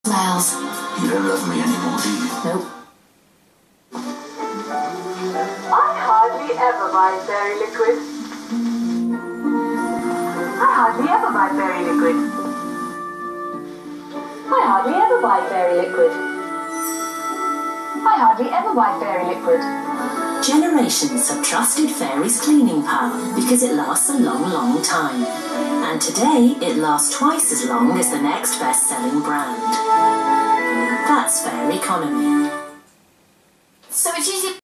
Smiles. You don't love me anymore, do you? Nope. I hardly ever buy Fairy Liquid. I hardly ever buy Fairy Liquid. I hardly ever buy Fairy Liquid. I hardly ever buy Fairy Liquid. Generations have trusted Fairy's cleaning power because it lasts a long, long time. And today, it lasts twice as long as the next best-selling brand. That's Fairy Economy. So it's easy.